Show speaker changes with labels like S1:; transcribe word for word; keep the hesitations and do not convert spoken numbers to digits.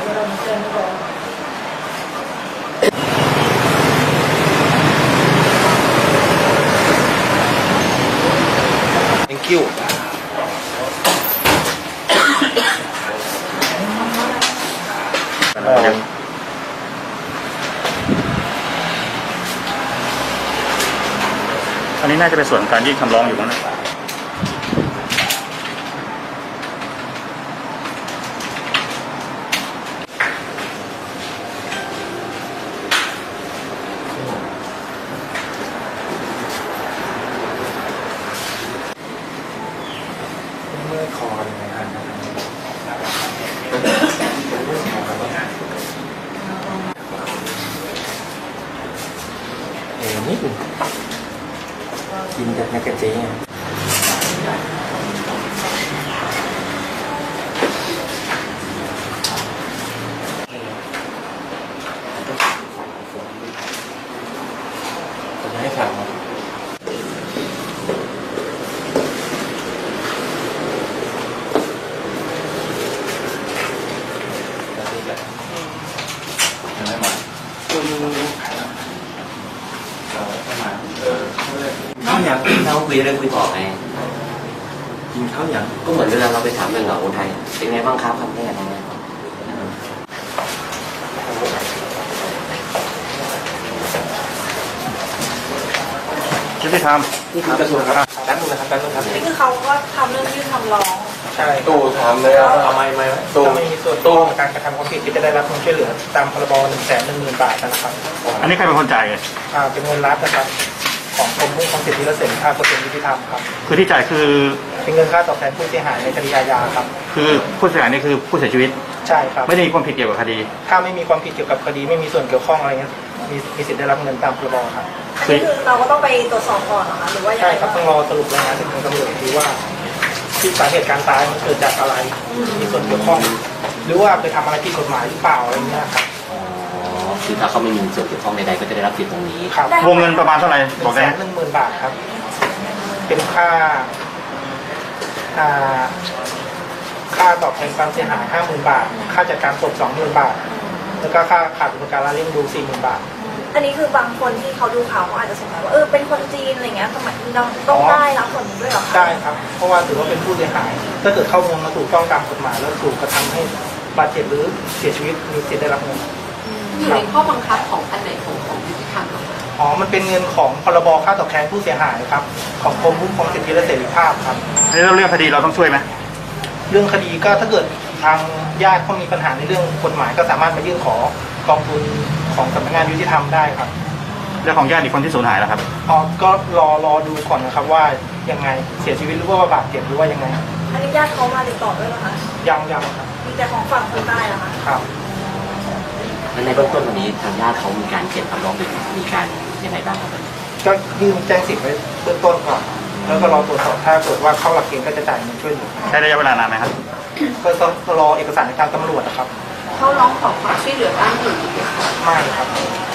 S1: thank you
S2: อันนี้น่าจะเป็นส่วนการยื่นคำร้องอยู่นะ
S1: เมื่อคอเลยนะครับเอ๋นิดนึงกินจากนักกระเจี๊ยบจะให้ฟัง
S3: เขาอยากเราคุยเรื่องคุยต่อไง
S1: กินเขาอย่าง
S3: ก็เหมือนเวลาเราไปถามเรื่องเหล่าคนไทยเป็นไงบ้างครับคำแรกยังไง
S2: ยุติธรรม
S1: นี่คือกระทรวงครับด้านนู้นนะครับด้านนู้นครับ
S4: นี่คือเขาก็ทำเรื่องยื่นคำร้อง
S1: ใช่ตู้ทำเลยครับเอาไม่ไม่ตู้ไม่มีส่วนตู้การกระทำความผิดที่จะได้รับความช่วยเหลือตามพรบหนึ่งแสนหนึ่งหมื่นบาทนะครับ
S2: อันนี้ใครเป็นคนจ่ายเลย
S1: อ่าเป็นเงินรัฐนะครับของกรมคุ้มครองสิทธิและเสรีภาพกระทรวงยุติธรรมครับ
S2: คือที่จ่ายคือ
S1: เป็นเงินค่าตอบแทนผู้เสียหายในคดีอาญาครับ
S2: คือผู้เสียหายนี่คือผู้เสียชีวิต
S1: ใช่ครับ
S2: ไม่ได้มีความผิดเกี่ยวกับคดี
S1: ถ้าไม่มีความผิดเกี่ยวกับคดีไม่มีส่วนเกี่ยวข้องอะไรเงี้ยมีมีสิทธิ์ได้รับเงินตามพรบครับ
S4: อันนี้คือเราก็ต้องไปตรวจสอบก่อนเหรอคะหรือว่า
S1: ใช่ครับต้องรอสรุปรายงานจากทางตำรวจดูว่าที่สาเหตุการตายมันเกิดจากอะไรมีส่วนเกี่ยวข้องหรือว่าไปทำอะไรผิดกฎหมายหรือเปล่าอะไรเงี้ยครับ
S3: คือถ้าเขาไม่มีส่วนเกี่ยวข้องใดๆก็จะได้รับสิทธิ์ตรงนี้
S1: ครับ
S2: วงเงินประมาณเท่าไหร่บอกได้
S1: ไหมหนึ่งหมื่นบาทครับเป็นค่าค่าตอบแทนความเสียหายห้าหมื่นบาทค่าจัดการศพสองหมื่นบาทแล้วก็ค่าขาดอุปการะเลี้ยงดูสี่หมื่นบาท
S4: อันนี้คือบางคนที่เขาดูข่าวเขาอาจจะสงสัยว่าเออเป็นคนจีนอะไรเงี้ยทำไมเราต้องได้รับผลด้วยหรอคะ
S1: ได้ครับเพราะว่าถือว่าเป็นผู้เสียหายถ้าเกิดเข้าเมืองมาถูกต้องตามกฎหมายแล้วถูกกระทำให้บาดเจ็บหรือเสียชีวิตมีสิทธิ์ได้รับเงิน
S5: อยู่ในข้อบังคับของอันไหนของของยุติธรรม
S1: อ๋อมันเป็นเงินของพรบค่าตอบแทนผู้เสียหายครับของกรมคุ้มครองสิทธิและเสรีภาพครับ
S2: แล้วเรื่องคดีเราต้องช่วยไหม
S1: เรื่องคดีก็ถ้าเกิดทางญาติเขามีปัญหาในเรื่องกฎหมายก็สามารถมายื่นขอกองทุนของสำนักงานยุติธรรมได้ครับ
S2: เรื่องของญาติอีกคนที่สูญหายแล้วครับ
S1: อ๋อก็รอรอดูก่อนนะครับว่ายังไงเสียชีวิตหรือว่าบาดเจ็บหรือว่ายังไง
S4: อันนี้ญาติเขามาติดต่อด้วยเหรอคะ
S1: ยังยังครับ
S4: มีแต่ของฝั่งคนใต้เหรอคะ
S1: ครับ
S3: และในเบื้องต้นวันนี้ทางญาติเขามีการเขียนคำร้องหรือมีการยังไงบ้างครับ
S1: ก็ยื่นแจ้งสิทธิ์ไว้เบื้องต้นก่อนแล้วก็รอตรวจสอบถ้าเกิดว่าเข้าหลักเกณฑ์ก็จะจ่ายเงินช่วยเหลือ
S2: ใช้ระยะเวลานานไหมครับ
S1: ก็ต้องรอเอกสารในทางตำรวจนะครับ
S5: เขาร้องขอความช่วยเหลือบ้างหรือ
S1: ไม่ครับ